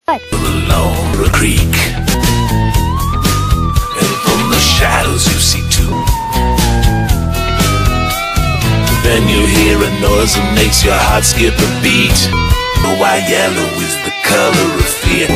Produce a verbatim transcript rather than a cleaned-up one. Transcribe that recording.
What? Along the creek, and from the shadows you see too. Then you hear a noise that makes your heart skip a beat. Oh, why yellow is the color of fear.